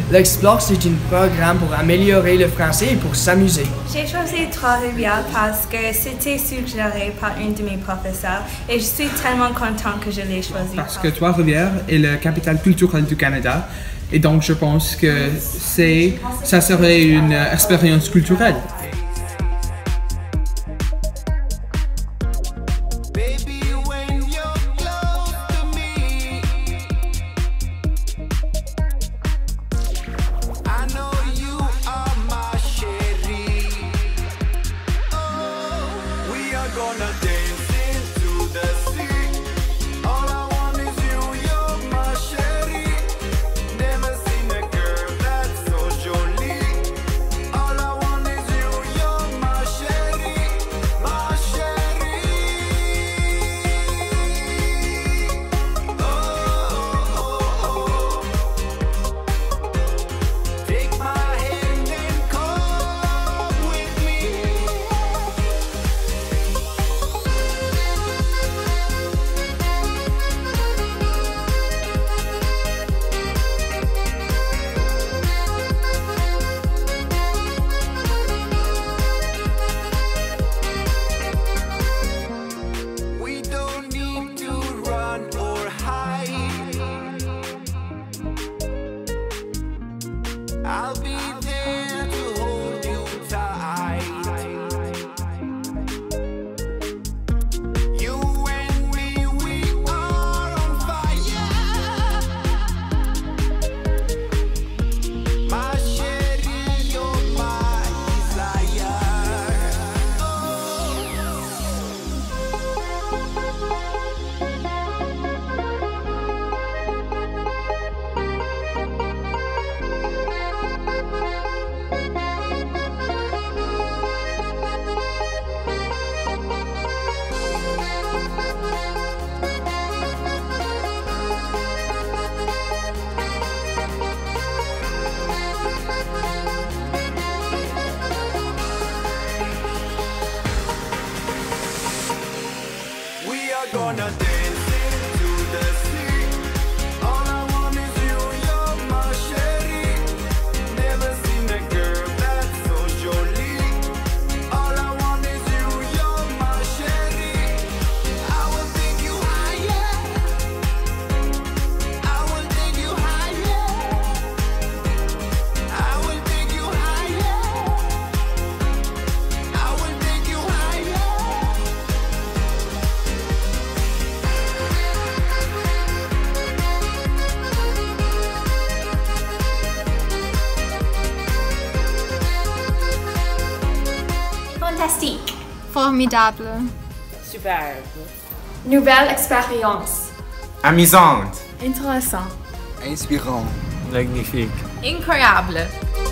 L'Explore, c'est un programme pour améliorer le français et pour s'amuser. J'ai choisi Trois-Rivières parce que c'était suggéré par une de mes professeurs et je suis tellement contente que je l'ai choisi. Parce que Trois-Rivières est la capitale culturelle du Canada et donc je pense que ça serait une expérience culturelle. I'll be there to hold you tight. You and me, we are on fire. My chérie, you're my desire. We are gonna dance into the sea. All I want is you, you're my chérie. Never seen a girl that's so jolie. All I want is you, you're my chérie. I will take you higher. I will take you higher. I will take you higher. I will take you higher. Fantastique. Formidable. Superbe. Nouvelle expérience. Amusante. Intéressant. Inspirant. Magnifique. Incroyable.